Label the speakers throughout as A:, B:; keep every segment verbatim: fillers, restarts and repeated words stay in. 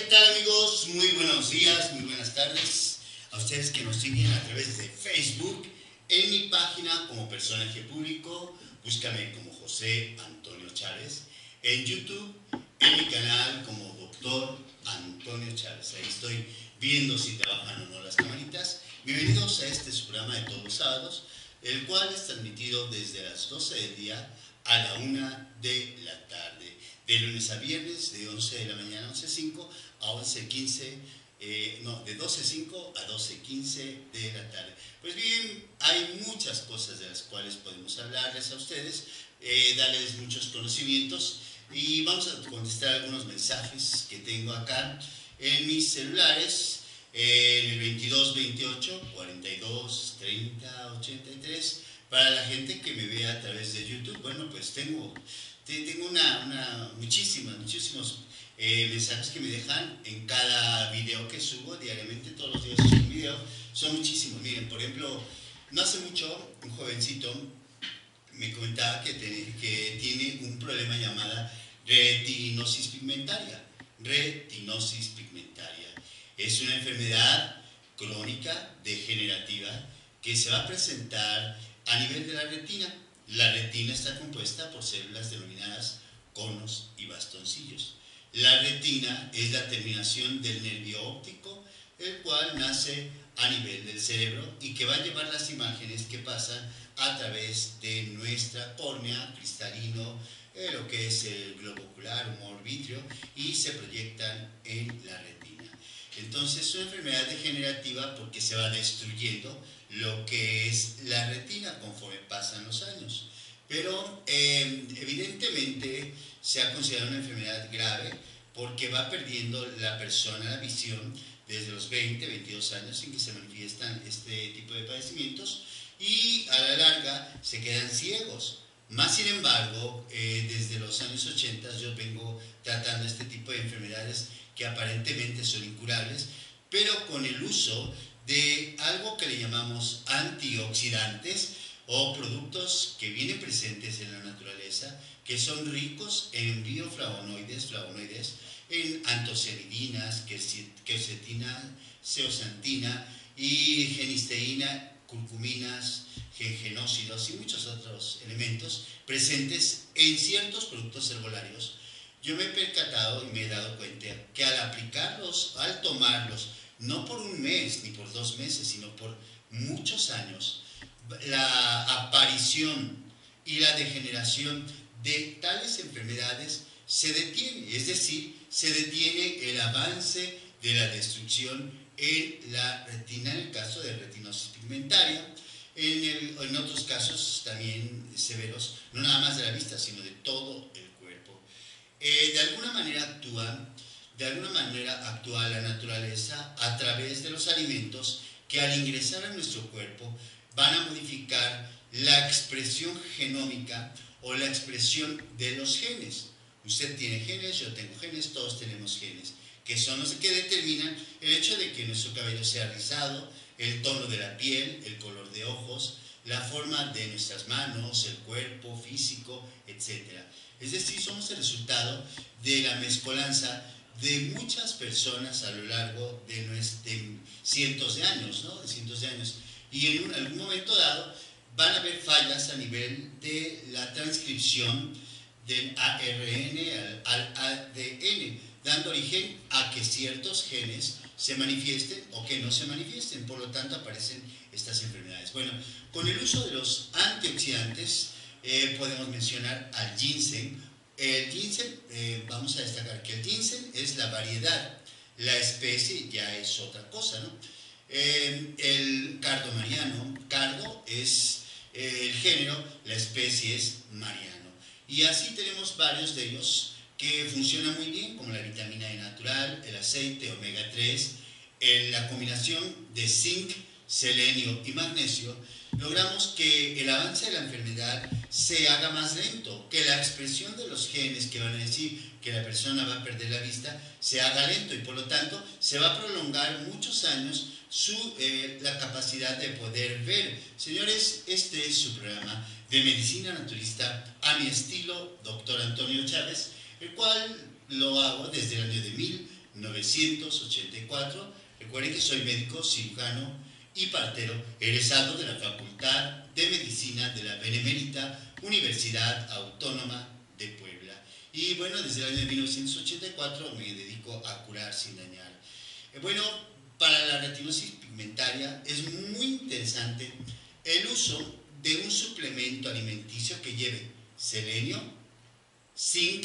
A: tal, amigos? Muy buenos días, muy buenas tardes a ustedes que nos siguen a través de Facebook, en mi página como personaje público, búscame como José Antonio Chávez, en YouTube, en mi canal como Doctor Antonio Chávez. Ahí estoy viendo si trabajan o no las camaritas. Bienvenidos a este su programa de todos los sábados, el cual es transmitido desde las doce del día a la una de la tarde, de lunes a viernes, de once de la mañana a once cinco a once quince, eh, no, de doce cinco a doce quince de la tarde. Pues bien, hay muchas cosas de las cuales podemos hablarles a ustedes, eh, darles muchos conocimientos, y vamos a contestar algunos mensajes que tengo acá en mis celulares, eh, en el veintidós veintiocho cuarenta y dos treinta ochenta y tres. Para la gente que me vea a través de YouTube, bueno, pues tengo, tengo una, una, muchísimas, muchísimos eh, mensajes que me dejan en cada video que subo diariamente. Todos los días subo un video, son muchísimos. Miren, por ejemplo, no hace mucho un jovencito me comentaba que, te, que tiene un problema llamado retinosis pigmentaria. Retinosis pigmentaria es una enfermedad crónica degenerativa que se va a presentar a nivel de la retina. La retina está compuesta por células denominadas conos y bastoncillos. La retina es la terminación del nervio óptico, el cual nace a nivel del cerebro y que va a llevar las imágenes que pasan a través de nuestra córnea, cristalino, eh, lo que es el globo ocular, humor vítreo, y se proyectan en la retina. Entonces es una enfermedad degenerativa porque se va destruyendo lo que es la retina conforme pasan los años. Pero eh, evidentemente se ha considerado una enfermedad grave porque va perdiendo la persona la visión desde los veinte, veintidós años en que se manifiestan este tipo de padecimientos, y a la larga se quedan ciegos. Más sin embargo, eh, desde los años ochenta yo vengo tratando este tipo de enfermedades que aparentemente son incurables, pero con el uso de algo que le llamamos antioxidantes o productos que vienen presentes en la naturaleza, que son ricos en bioflavonoides, flavonoides, en antocianidinas, quercetina, zeaxantina y genisteína, curcuminas, genósidos y muchos otros elementos presentes en ciertos productos herbolarios. Yo me he percatado y me he dado cuenta que al aplicarlos, al tomarlos, no por un mes ni por dos meses, sino por muchos años, la aparición y la degeneración de tales enfermedades se detiene, es decir, se detiene el avance de la destrucción en la retina, en el caso de retinosis pigmentaria, en, el, en otros casos también severos, no nada más de la vista, sino de todo el cuerpo. Eh, de alguna manera actúa De alguna manera actúa la naturaleza a través de los alimentos que al ingresar a nuestro cuerpo van a modificar la expresión genómica o la expresión de los genes. Usted tiene genes, yo tengo genes, todos tenemos genes, que son los que determinan el hecho de que nuestro cabello sea rizado, el tono de la piel, el color de ojos, la forma de nuestras manos, el cuerpo físico, etcétera. Es decir, somos el resultado de la mezcolanza de muchas personas a lo largo de, nuestros, de cientos de años, ¿no? De cientos de años. Y en un, algún momento dado van a haber fallas a nivel de la transcripción del A R N al, al A D N, dando origen a que ciertos genes se manifiesten o que no se manifiesten. Por lo tanto, aparecen estas enfermedades. Bueno, con el uso de los antioxidantes eh, podemos mencionar al ginseng. El ginseng, eh, vamos a destacar que el ginseng es la variedad, la especie ya es otra cosa, ¿no? Eh, el cardo mariano, cardo es eh, el género, la especie es mariano. Y así tenemos varios de ellos que funcionan muy bien, como la vitamina E natural, el aceite omega tres, en la combinación de zinc, selenio y magnesio. Logramos que el avance de la enfermedad se haga más lento, que la expresión de los genes que van a decir que la persona va a perder la vista se haga lento, y por lo tanto se va a prolongar muchos años su, eh, la capacidad de poder ver. Señores, este es su programa de medicina naturista a mi estilo, doctor Antonio Chávez, el cual lo hago desde el año de mil novecientos ochenta y cuatro. Recuerden que soy médico, cirujano y partero, egresado de la Facultad de Medicina de la Benemérita Universidad Autónoma de Puebla. Y bueno, desde el año de mil novecientos ochenta y cuatro me dedico a curar sin dañar. Eh, bueno, para la retinosis pigmentaria es muy interesante el uso de un suplemento alimenticio que lleve selenio, zinc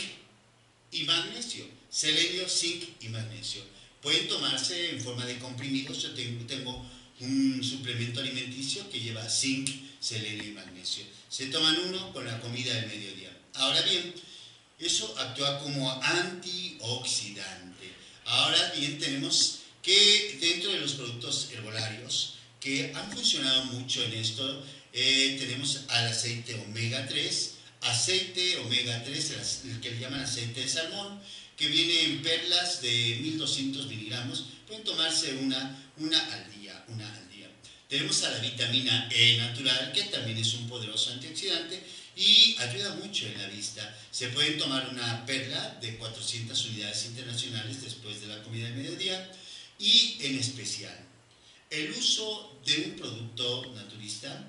A: y magnesio. Selenio, zinc y magnesio. Pueden tomarse en forma de comprimidos. Yo tengo, tengo un suplemento alimenticio que lleva zinc, selenio y magnesio. Se toman uno con la comida del mediodía. Ahora bien, eso actúa como antioxidante. Ahora bien, tenemos que dentro de los productos herbolarios que han funcionado mucho en esto, eh, tenemos al aceite omega tres, aceite omega tres, el que le llaman aceite de salmón, que viene en perlas de mil doscientos miligramos. Pueden tomarse una, una al día, una al día. Tenemos a la vitamina E natural, que también es un poderoso antioxidante y ayuda mucho en la vista. Se pueden tomar una perla de cuatrocientas unidades internacionales después de la comida de mediodía. Y en especial, el uso de un producto naturista,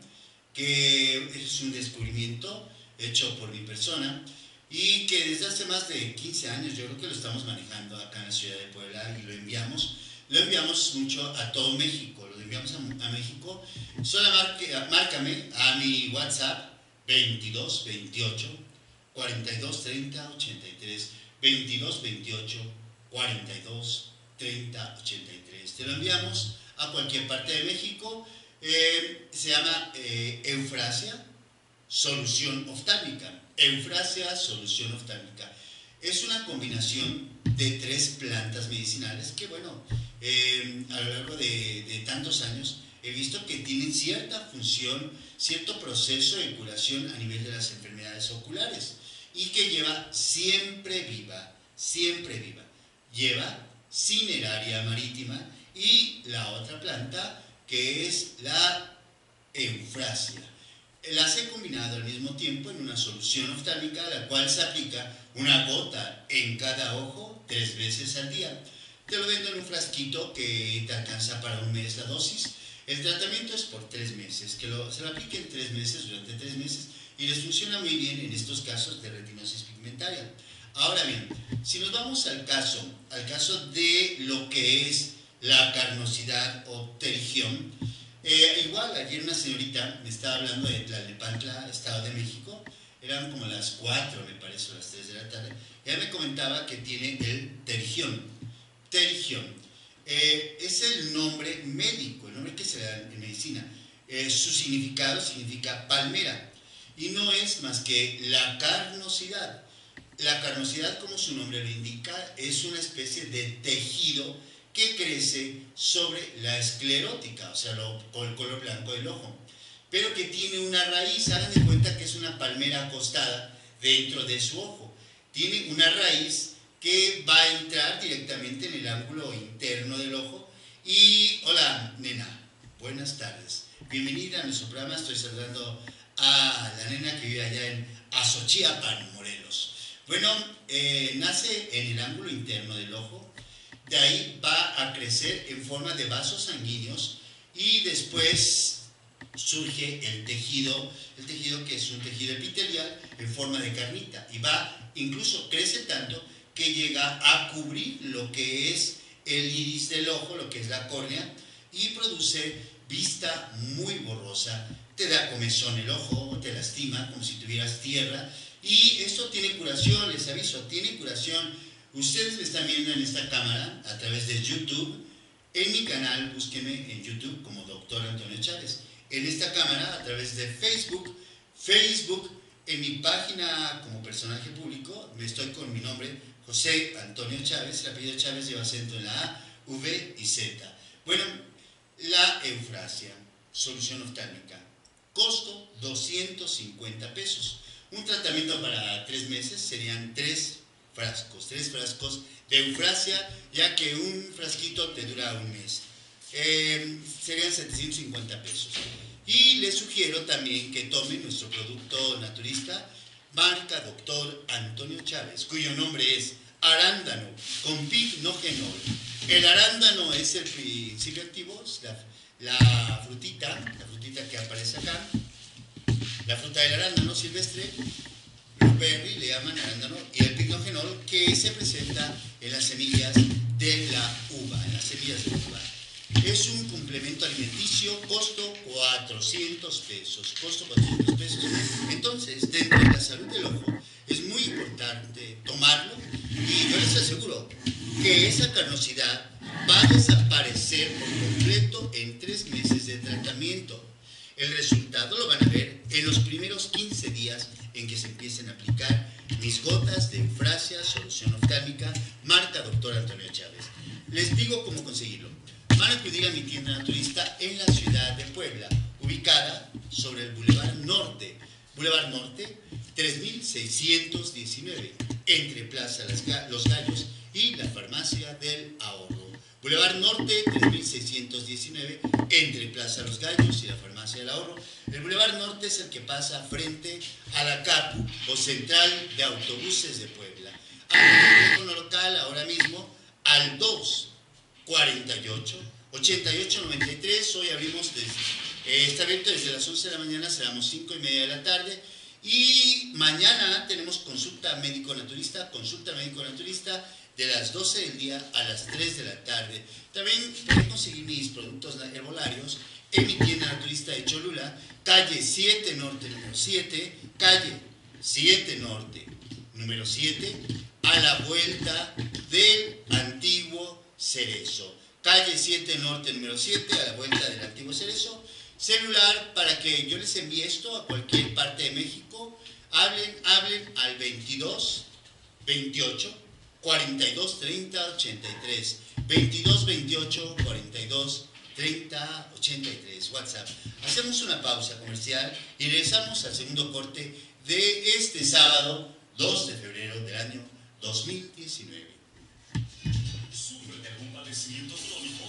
A: que es un descubrimiento hecho por mi persona y que desde hace más de quince años yo creo que lo estamos manejando acá en la ciudad de Puebla y lo enviamos, lo enviamos mucho a todo México, lo enviamos a, a México. Solo marque, márcame a mi WhatsApp veintidós veintiocho cuarenta y dos treinta ochenta y tres, veintidós veintiocho cuarenta y dos treinta ochenta y tres. Te lo enviamos a cualquier parte de México. Eh, se llama eh, Eufrasia Solución Oftálmica. Eufrasia Solución Oftálmica. Es una combinación de tres plantas medicinales que, bueno, eh, a lo largo de, de tantos años he visto que tienen cierta función, cierto proceso de curación a nivel de las enfermedades oculares y que lleva siempre viva, siempre viva. Lleva Cineraria marítima y la otra planta que es la Eufrasia. Las he combinado al mismo tiempo en una solución oftálmica, la cual se aplica una gota en cada ojo tres veces al día. Te lo vendo en un frasquito que te alcanza para un mes la dosis. El tratamiento es por tres meses, que lo, se lo apliquen tres meses, durante tres meses, y les funciona muy bien en estos casos de retinosis pigmentaria. Ahora bien, si nos vamos al caso, al caso de lo que es la carnosidad o pterigión, eh, igual ayer una señorita me estaba hablando de Tlalnepantla, Estado de México, eran como las cuatro, me parece, o las tres de la tarde, ella me comentaba que tiene el pterigión. Pterigión eh, es el nombre médico, el nombre que se da en medicina. Eh, su significado significa palmera y no es más que la carnosidad. La carnosidad, como su nombre lo indica, es una especie de tejido que crece sobre la esclerótica, o sea, lo, con el color blanco del ojo, pero que tiene una raíz. Hagan de cuenta que es una palmera acostada dentro de su ojo. Tiene una raíz que va a entrar directamente en el ángulo interno del ojo. Y, hola, nena, buenas tardes. Bienvenida a nuestro programa. Estoy saludando a la nena que vive allá en Azochiapan, Morelos. Bueno, eh, nace en el ángulo interno del ojo, de ahí va a crecer en forma de vasos sanguíneos y después surge el tejido, el tejido que es un tejido epitelial en forma de carnita y va, incluso crece tanto que llega a cubrir lo que es el iris del ojo, lo que es la córnea, y produce vista muy borrosa, te da comezón el ojo, te lastima como si tuvieras tierra. Y esto tiene curación, les aviso, tiene curación. Ustedes me están viendo en esta cámara a través de YouTube. En mi canal, búsquenme en YouTube como doctor Antonio Chávez. En esta cámara a través de Facebook. Facebook, en mi página como personaje público, me estoy con mi nombre, José Antonio Chávez. El apellido Chávez lleva acento en la A, V y Z. Bueno, la Eufrasia, solución oftálmica. Costo doscientos cincuenta pesos. Un tratamiento para tres meses serían tres frascos, tres frascos de Eufrasia, ya que un frasquito te dura un mes. Eh, serían setecientos cincuenta pesos. Y les sugiero también que tomen nuestro producto naturista, marca doctor Antonio Chávez, cuyo nombre es arándano con pignogenol. El arándano es el principio activo, la, la frutita, la frutita que aparece acá, la fruta del arándano silvestre, blueberry le llaman arándano, y el pignogenol que se presenta en las semillas de la uva, en las semillas de la uva. Es un complemento alimenticio, costo cuatrocientos pesos, costo cuatrocientos pesos. Entonces, dentro de la salud del ojo, es muy importante tomarlo y yo les aseguro que esa carnosidad va a desaparecer por completo en tres meses de tratamiento. El resultado lo van a ver en los primeros quince días en que se empiecen a aplicar mis gotas de Eufrasia, solución oftálmica, marca doctor Antonio Chávez. Les digo cómo conseguirlo. Van a acudir a mi tienda naturista en la ciudad de Puebla, ubicada sobre el Boulevard Norte, Boulevard Norte tres mil seiscientos diecinueve, entre Plaza Los Gallos y la Farmacia del Ahorro. Boulevard Norte tres mil seiscientos diecinueve, entre Plaza Los Gallos y la Farmacia del Ahorro. El Boulevard Norte es el que pasa frente a la CAPU, o Central de Autobuses de Puebla. Hay un teléfono local ahora mismo al dos cuarenta y ocho, ochenta y ocho noventa y tres. Hoy abrimos, desde, eh, está abierto desde las once de la mañana, cerramos cinco y media de la tarde. Y mañana tenemos consulta médico-naturista, consulta médico-naturista de las doce del día a las tres de la tarde. También pueden conseguir mis productos herbolarios en mi tienda naturista de Cholula, calle siete Norte, número siete, calle siete Norte, número siete, a la vuelta del antiguo Cerezo. Calle siete Norte, número siete, a la vuelta del antiguo Cerezo. Celular para que yo les envíe esto a cualquier parte de México. Hablen, hablen al veintidós veintiocho cuarenta y dos treinta ochenta y tres. veintidós veintiocho cuarenta y dos treinta ochenta y tres. WhatsApp. Hacemos una pausa comercial y regresamos al segundo corte de este sábado dos de febrero del año dos mil diecinueve.
B: Sufre de un padecimiento crónico